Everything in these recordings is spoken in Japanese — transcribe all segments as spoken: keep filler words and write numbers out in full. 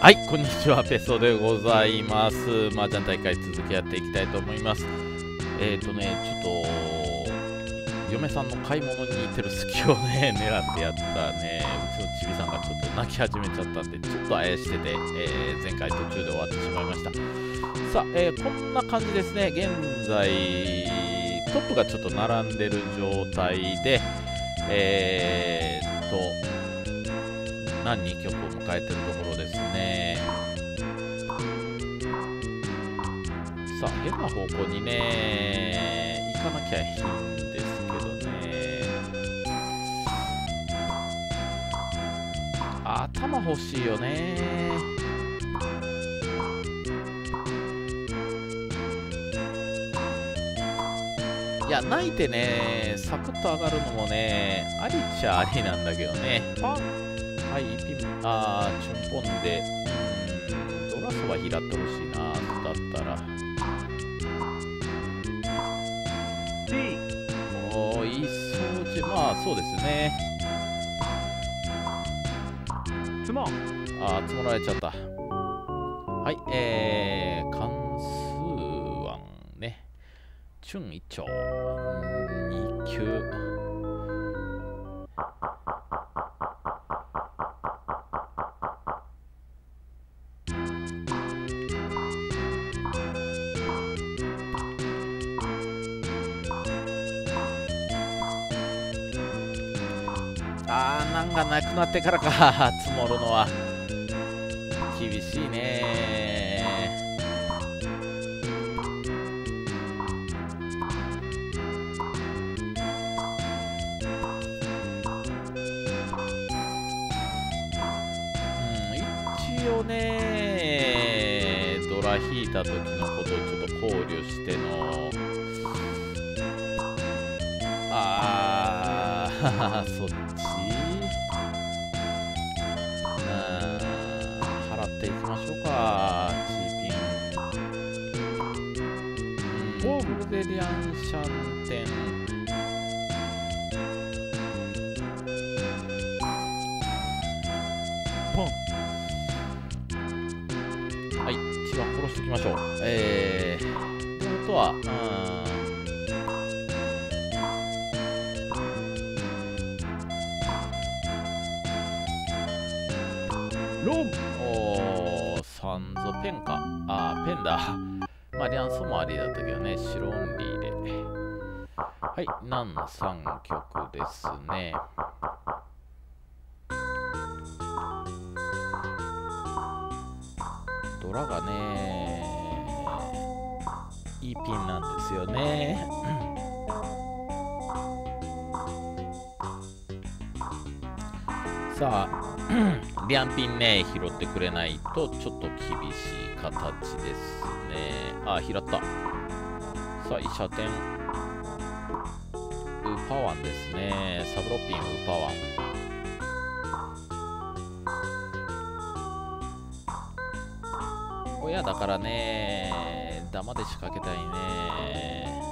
はい、こんにちは、ペソでございます。麻雀大会続きやっていきたいと思います。えっ、ー、とね、ちょっと、嫁さんの買い物に行ってる隙をね、狙ってやったね、うちのちびさんがちょっと泣き始めちゃったんで、ちょっとあやしてて、えー、前回途中で終わってしまいました。さあ、えー、こんな感じですね、現在、トップがちょっと並んでる状態で、えーっと、何に曲を迎えてるところですね。さあ、変な方向にね、行かなきゃいいんですけどね。頭欲しいよね。いや、泣いてね、サクッと上がるのもね、ありっちゃありなんだけどね。パンはい、ピン、あー、チュンポンで、うーん、ドラそば拾ってほしいな、だったら。おー、いい掃除、まあ、そうですね。つもあー、積もられちゃった。はい、えー、関数案ね。チュン一丁、に級。あー、なんがなくなってからか積もるのは厳しいね。うん、一応ね、ドラ引いた時のことをちょっと考慮しての、あーそっち払っていきましょうか、チーピン。うん、ブルゼリアンシャンテン。ポン。はい、一番殺しておきましょう。えー、で、あとは、うん、ロンおー、サンゾペンか。あー、ペンだ。まあ、リャンソもありだったけどね、白オンリーで。はい、南さん曲ですね。ドラがね、いいピンなんですよね。さあ、リャンピンね、拾ってくれないとちょっと厳しい形ですね。あ、拾った。さあ、イシャテン。ウーパワンですね。サブロピン、ウーパワン。親だからね、ダマで仕掛けたいね。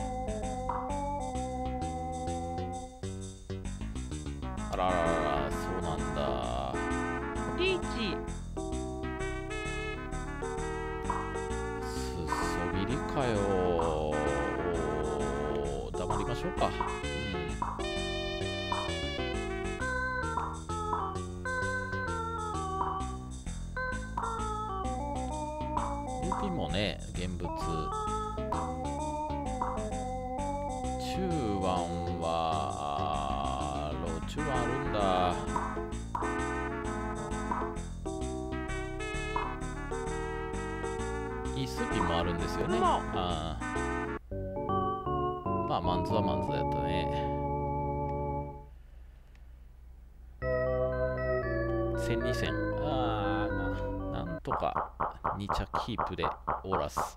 あらららら、そうなんだ。リーチ。すそびりかよ。黙りましょうか。うん。ルピンもね、現物。中腕は、ロチュはあるんだ。イースピンもあるんですよね。あまあ、マンズはマンズやったね。せんにせん。あーな、なんとかに着キープでオーラス。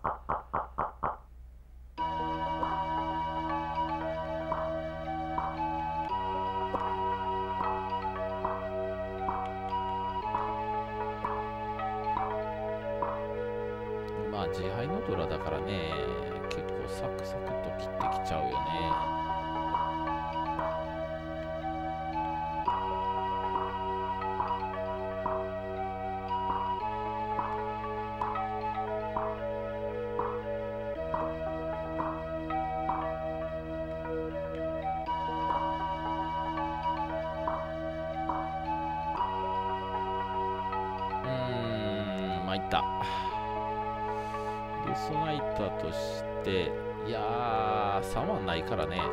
まあ自敗のドラだからね、結構サクサクと切ってきちゃうよね。 ター。デスナイターとして、いやー、さんはないからね。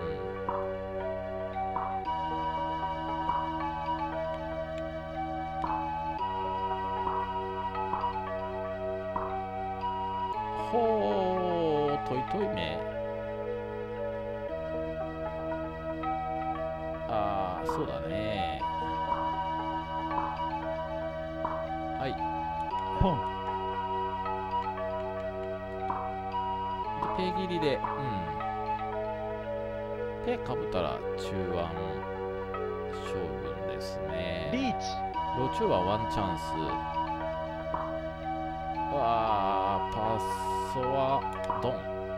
ほー、トイトイめ。あー、そうだね。はい。ポン。で、ペギリで、うん。で、かぶったら中腕将軍ですね。リーチ。ロ中はワンチャンス。うわー、パスはドン。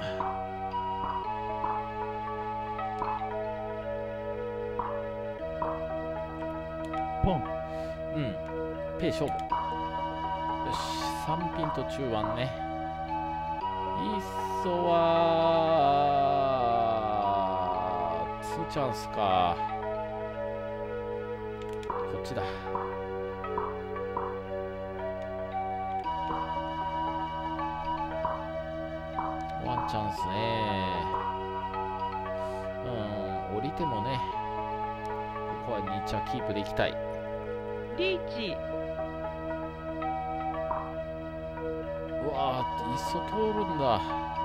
ポン。うん。ペイ勝負。よし、さんピンと中腕ね。いっそはにチャンスか。こっちだ。ワンチャンスね。うん、降りてもね、ここはに茶キープでいきたい。リーチ。うわー、いっそ通るんだ。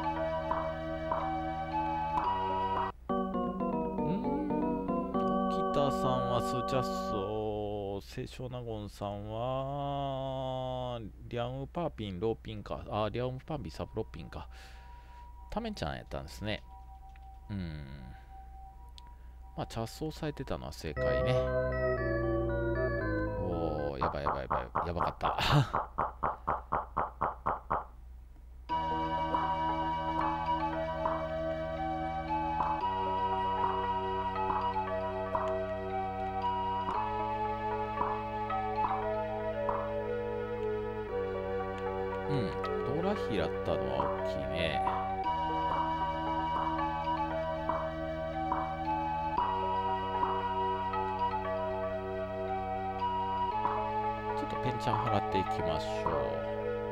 うん、沖田さんはスーチャッソ、清少納言さんはリャンウパーピン、ローピンか。あ、リャンウパーピン、サブロッピンか。タメちゃんやったんですね。うん。まあ、チャッソを抑えてたのは正解ね。おー、やばいやばいやばい。やばかった。うん、ドラヒだったのは大きいね。ちょっとペンチャン払っていきましょう。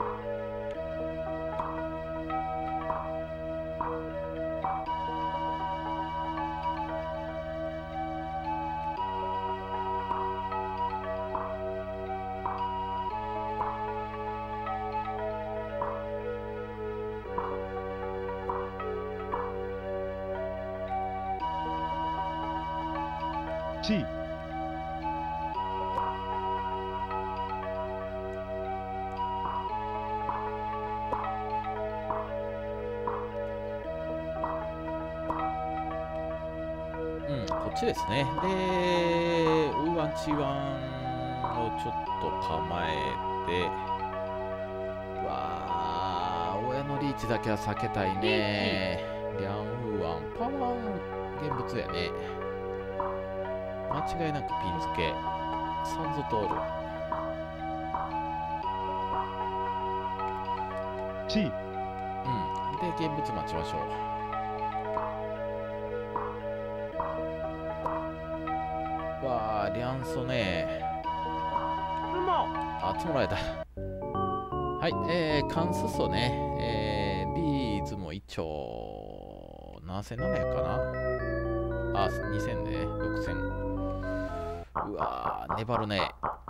C。 うん、こっちですね。で、ウーワンチワンをちょっと構えて、うわー、親のリーチだけは避けたいね。リャンウーワン、パワー現物やね。間違いなくピン付け。サンズ通る。 C。 うん。で、現物待ちましょう。わあ、リャンソね。あ、つもられた。はい、えー、カンスソね。えー、ビーズも一丁、ななせんななひゃくかな。あ、にせんね。ろくせん。うわー、粘るね。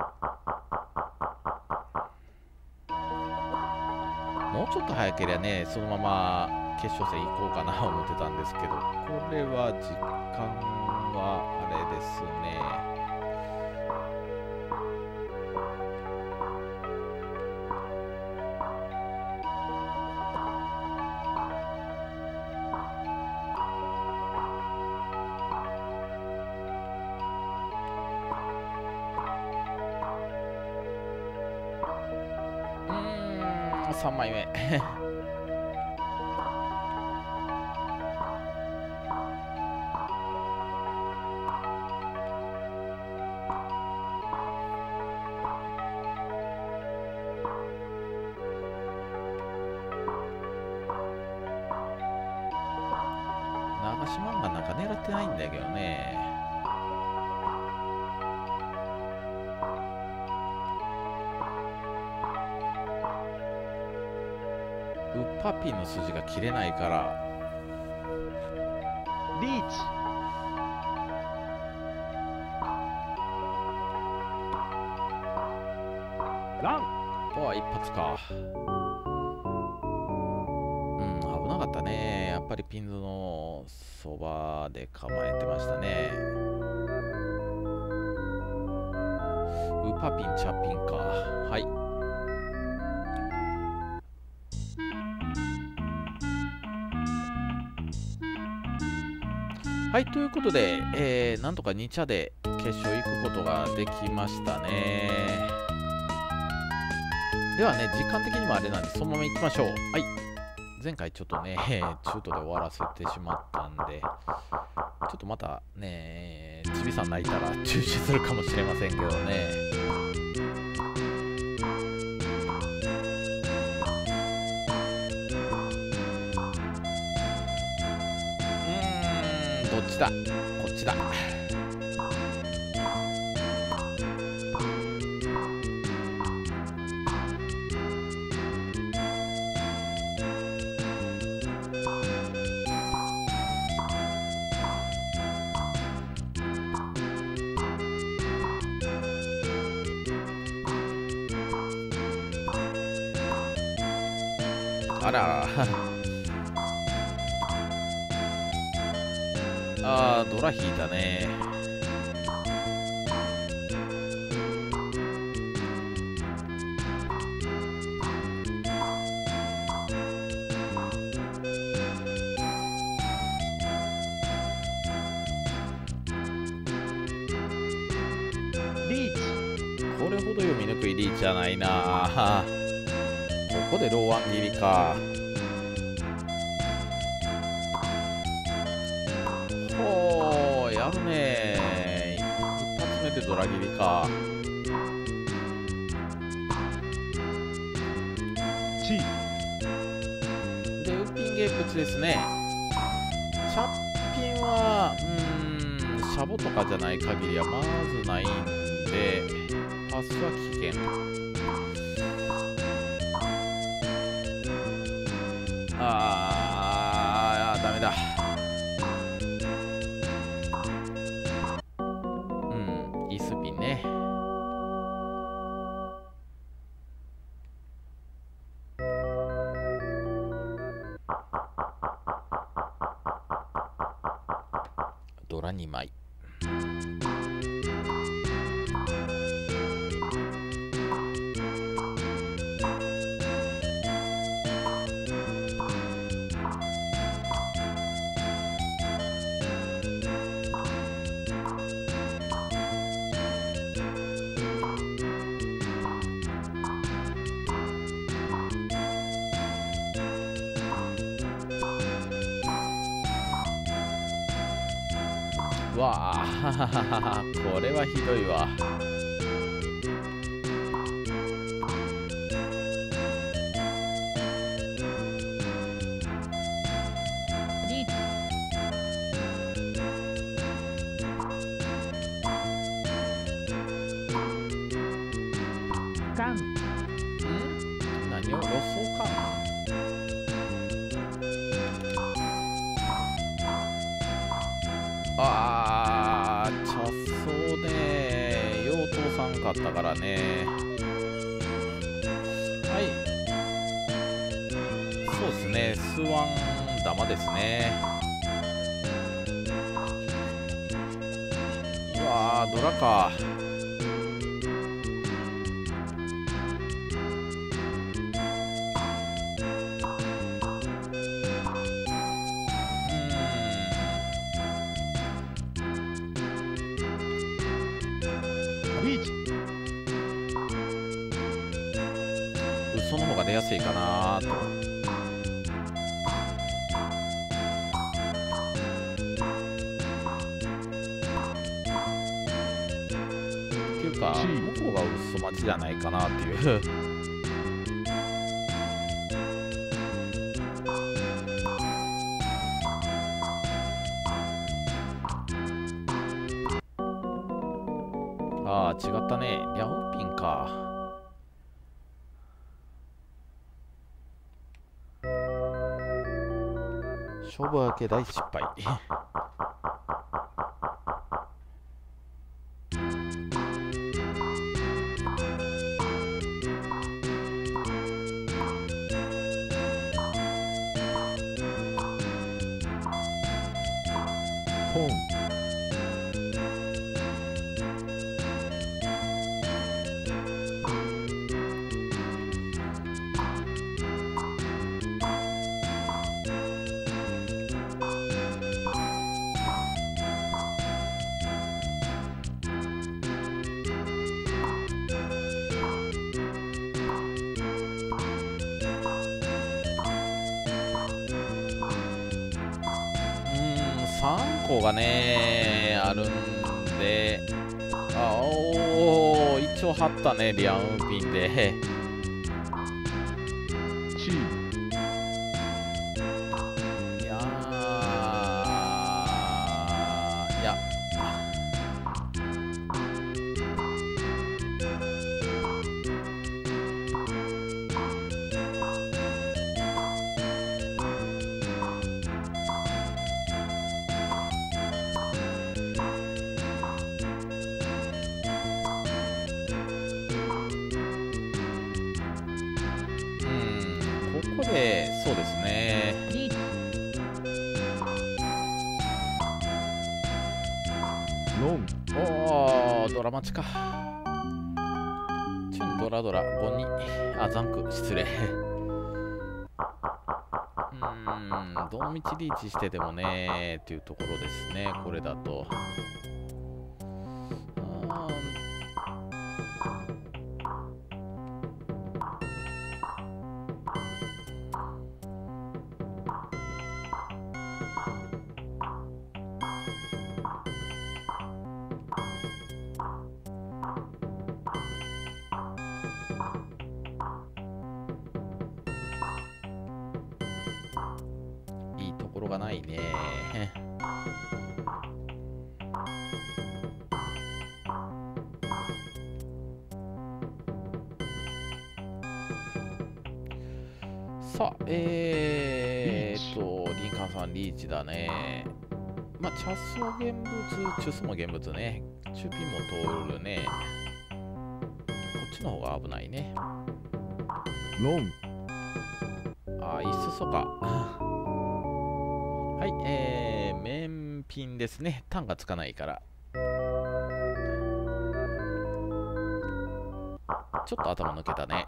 もうちょっと早ければね、そのまま決勝戦行こうかな思ってたんですけど、これは時間はあれですね。さんまいめ長島がなんか狙ってないんだけどね。 ウッパピンの筋が切れないからリーチ。ラン。 おお、一発か。うん、危なかったね。やっぱりピンズのそばで構えてましたね。ウーパーピン、チャッピンか。はい。はい、ということで、えー、なんとかに茶で決勝行くことができましたね。ではね、時間的にもあれなんで、そのまま行きましょう。はい。前回ちょっとね、中途で終わらせてしまったんで、ちょっとまたね、ちびさん泣いたら中止するかもしれませんけどね。うーん、どっちだ？こっちだ。あらあー、ドラ引いたね。 リーチ。 これほど読みにくいリーチじゃないな。ここでローワン切りか。ほー、やるね。一発目でドラ切りか。 チで、ウッピンゲープツですね。チャッピンは、うーん、シャボとかじゃない限りはまずないんで、パスは危険。あー、ダメだ。うん、イースピンね。ドラにまい。わあこれはひどいわ。 リーチ。カン。 ん何をロソか。あー、茶そうね。よう通さんかったからね。はい。そうですね。スワン玉ですね。うわー、ドラか。 リーチ。 嘘の方が出やすいかなと。っていうか向こうが嘘待ちじゃないかなっていうああ違ったね。リャオピンか。 勝負分け大失敗。 ポン。 さんこがねあるんで、あおー一応張ったね、リアンピンで。 チ。 いやーいやここでそうですね。 リーチ。ロン。 おードラマチか。チュンドラドラごに、あザンク失礼。うーんどのみちリーチしててもねっていうところですね、これだと。あーいいところがないね。さあ、えーっと、リンカンさんリーチだね。まあ、チャスも現物、チュスも現物ね。チュピンも通るね。こっちの方が危ないね。 ロン。 あ、いっそそか。はい、えー、面ピンですね。タンがつかないから。ちょっと頭抜けたね。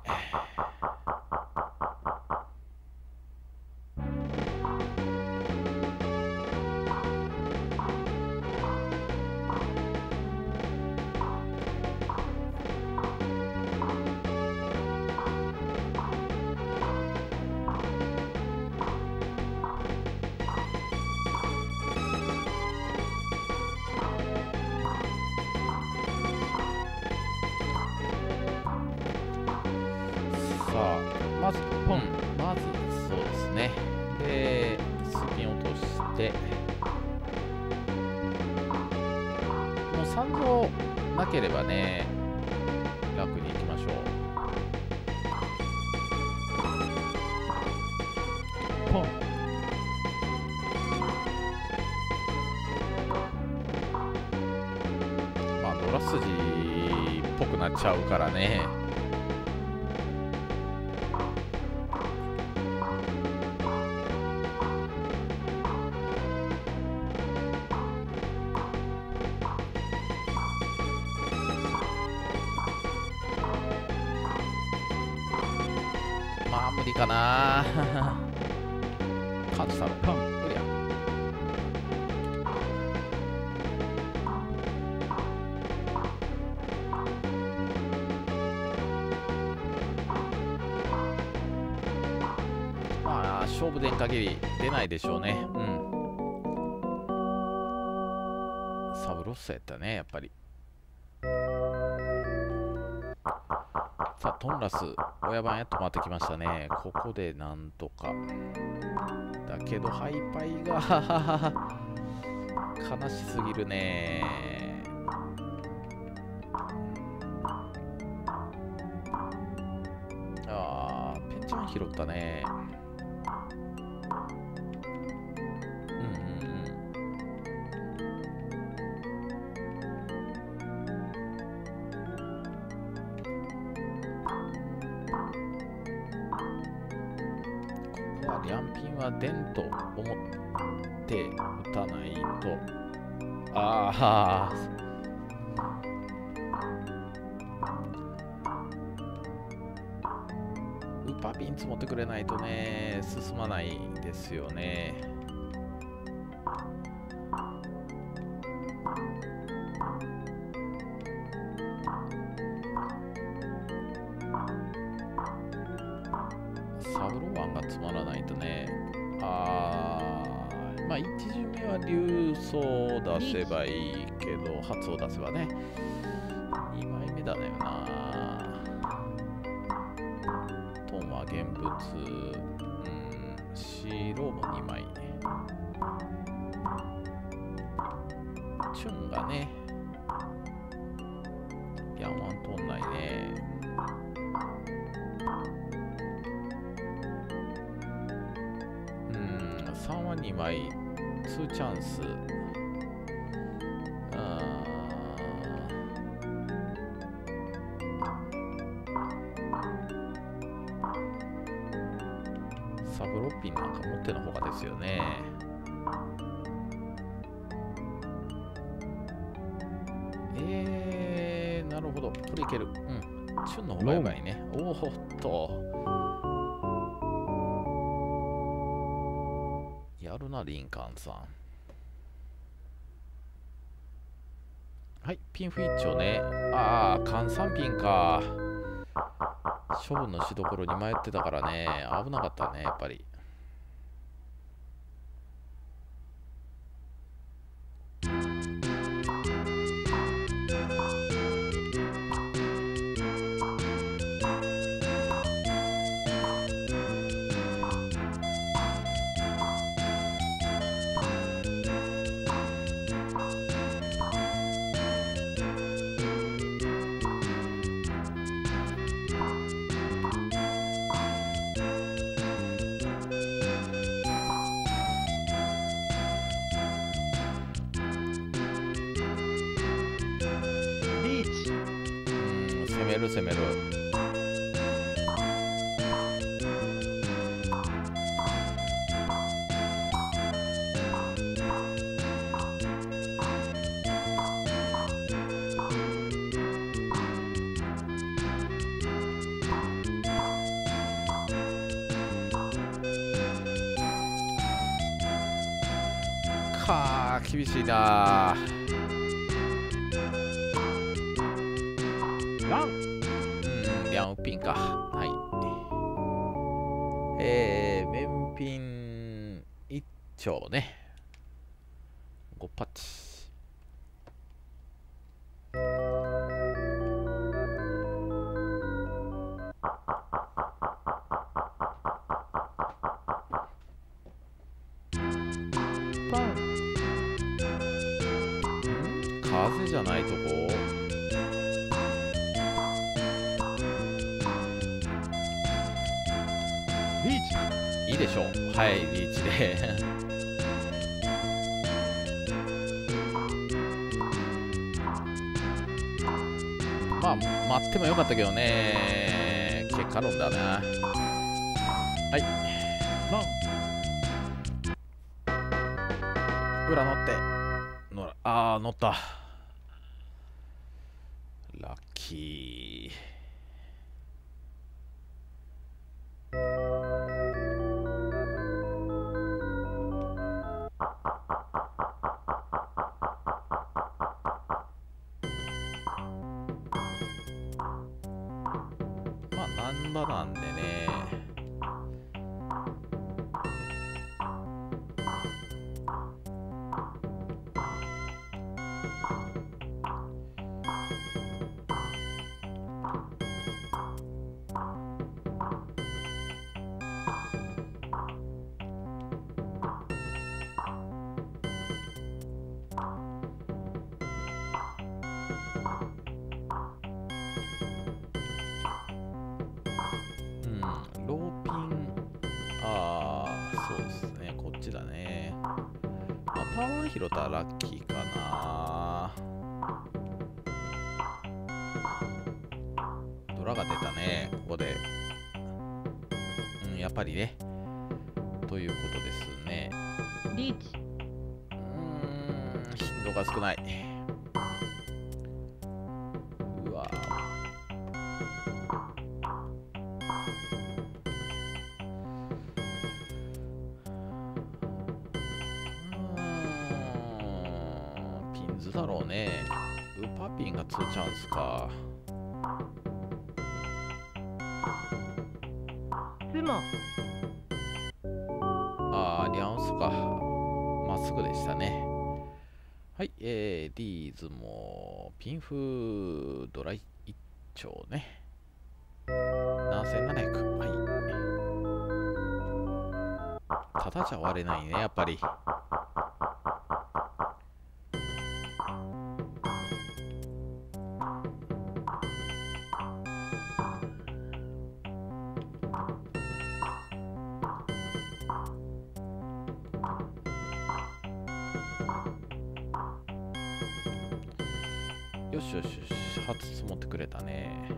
まず、ポン、まずそうですね。で、スピン落として、もうさんぞなければね、楽にいきましょう。 ポン。 まあ、ドラ筋っぽくなっちゃうからね。まあ無理かな。勝つだろうか。無理や。まあ勝負でん限り出ないでしょうね。うん。サブロッソやったね、やっぱり。さあ、トンラス、親番やっと回ってきましたね。ここでなんとか。だけど、ハイパイが悲しすぎるね。ああ、ペンチャン拾ったね。 リャンピンは電と思って打たないと。ああ、ウーパーピン積もってくれないとね、進まないんですよね。サブロワンがつまらないとね。あー、まあいち巡目は竜層を出せばいいけど、発を出せばね。にまいめだよな。トンは現物、うん、白もにまいね。チュンがね、ヤンワントンないね。さんはにまい、にチャンス。あサブロッピンなんか持ってのほかですよね。えー、なるほど。これいける。うん。チュンの方がやばいね。おーっと。やるな、リンカーンさん。はい、ピンフィッチョね。ああ、換算ピンか。処分のしどころに迷ってたからね。危なかったね、やっぱり。攻める攻める。かー、厳しいなー。 ラン、 うん、リャンウピンか。はい。えー、メンピン一丁ね。ごパッチ。 パン、 風じゃないとこ。 リーチ、 いいでしょう。はい、リーチで。まあ、待ってもよかったけどね。結果論だな。はい。 ラン、 裏乗って。乗らあー、乗った。ラッキー。まあ、難波なんでね。ローピン、ああ、そうですね、こっちだね。まあ、パワー拾ったらラッキーかな。ドラが出たね、ここで。うん、やっぱりね。 ということですね。 リーチ。 うーん、頻度が少ない。うわーピンズだろうね。ウーパーピンがツーチャンスか。 スモ。 あー、リャンスか。まっすぐでしたね。はい、えー、リーズもピンフドライ一丁ね。ななせんななひゃく。はい。ただじゃ割れないね、やっぱり。よしよしよし、初積もってくれたね。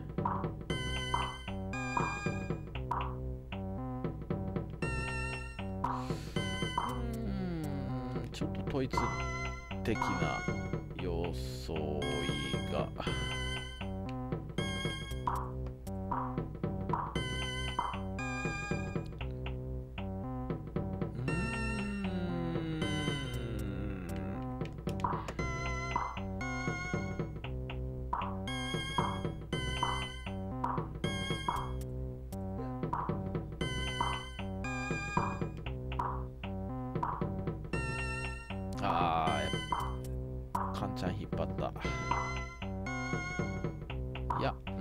うーん、ちょっと統一的な装いが。ああ、カンちゃん引っ張った。いや、うん。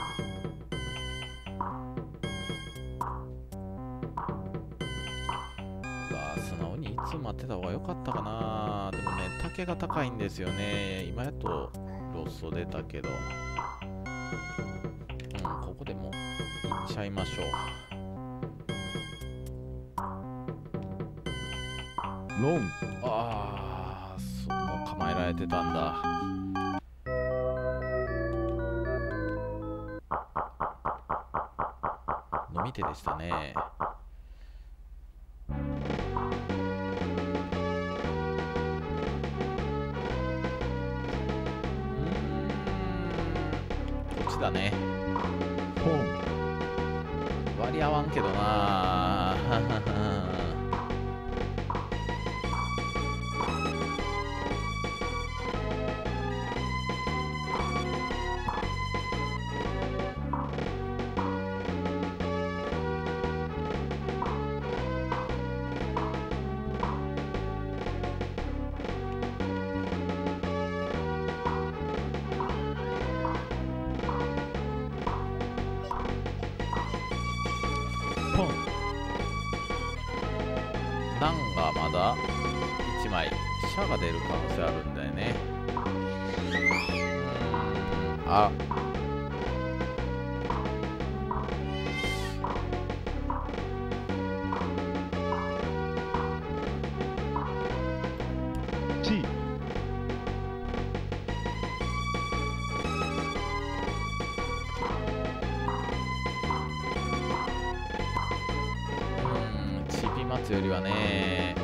うわー、素直にいつ待ってた方が良かったかな。でもね、竹が高いんですよね。今やっとロスト出たけど。うん、ここでもいっちゃいましょう。 ロン。 ああ、そう、もう構えられてたんだ。飲み手でしたね。うーん、こっちだね。 ポン。 割り合わんけどな。 ポン。 ナンがまだいちまい、シャが出る可能性あるんだよね。うーん、あ、 チ。 うーん、チーピー待つよりはね。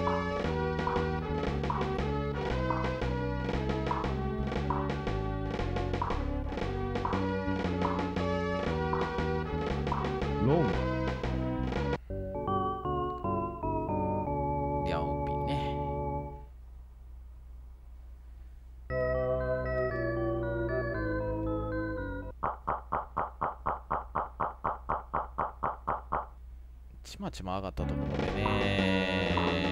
ロン。 リャンウピンね。ちまちま上がったところでね。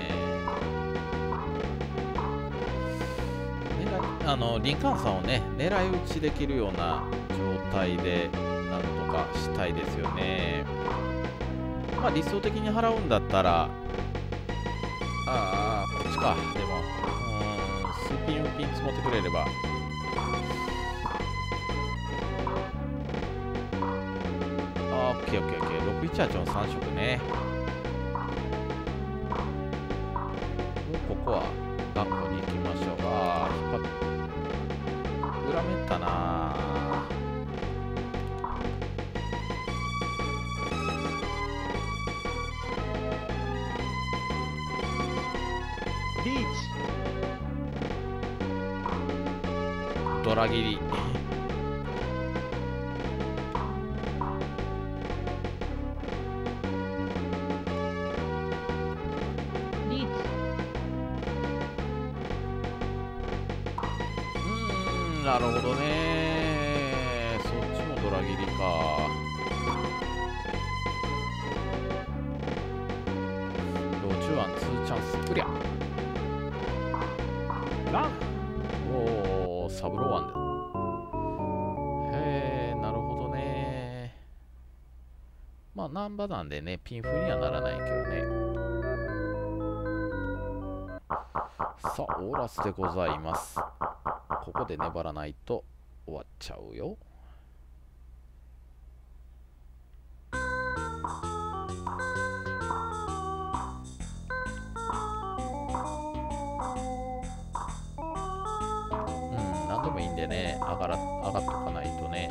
狙い、あのリンカーンさんをね、狙い撃ちできるような状態でなんとかしたいですよね。まあ理想的に払うんだったら、ああ、こっちか。でも、うーん、スピンウピン積もってくれれば。あー、オッケーオッケーオッケー。ろくいちはちのさん色ね。もうここは頑固に行きましょう。ああ、引っ張っ裏めったな。 ドラ切り。 リーチ。 うーん、なるほどね。そっちもドラ切りか。ローチューワンツーチャンスクリア。 ラン。 おお、サブローワンで。へえ、なるほどね。まあ、ナンバなんでね、ピンフにはならないけどね。さあ、オーラスでございます。ここで粘らないと終わっちゃうよ。うん、何でもいいんでね、上がら、上がっとかないとね。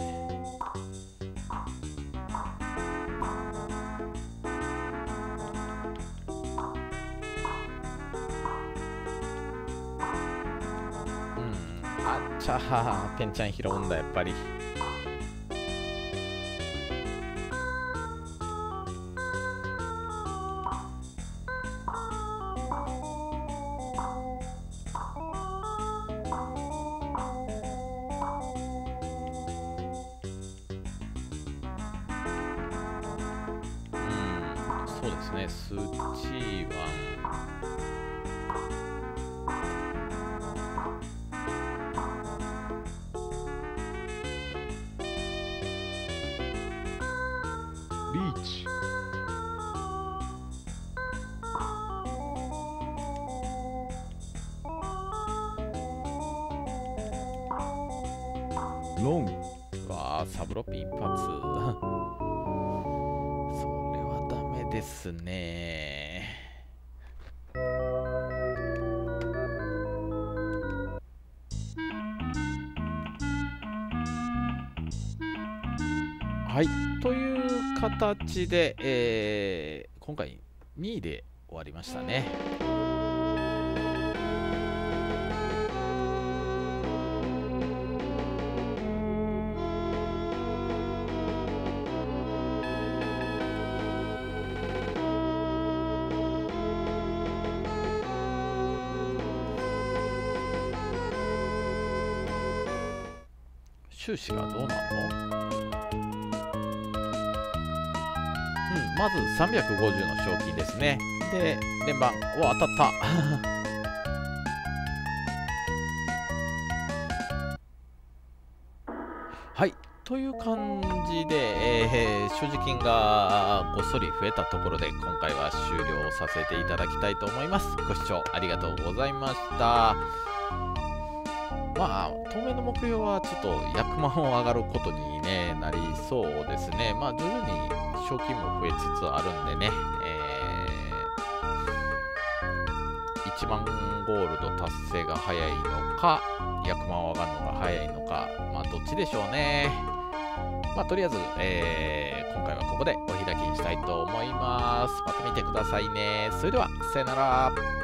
あっちゃー、ペンちゃん拾うんだ、やっぱり。うん、そうですね、スーチーワン。 リーチ。ロン。 わあ、サブロピン一発。それはダメですね。はい、という形で、えー今回にいで終わりましたね。収支がどうなの？うん、まずさんびゃくごじゅうの賞金ですね。で、連番、お、当たった。はい、という感じで、えー、所持金がごっそり増えたところで、今回は終了させていただきたいと思います。ご視聴ありがとうございました。まあ、当面の目標はちょっとひゃくまんを上がることに、ね、なりそうですね。まあ、徐々に賞金も増えつつあるんでね、えー、いちまんゴールド達成が早いのか、ひゃくまん上がるのが早いのか、まあ、どっちでしょうね。まあ、とりあえず、えー、今回はここでお開きにしたいと思います。また見てくださいね。それでは、さよなら。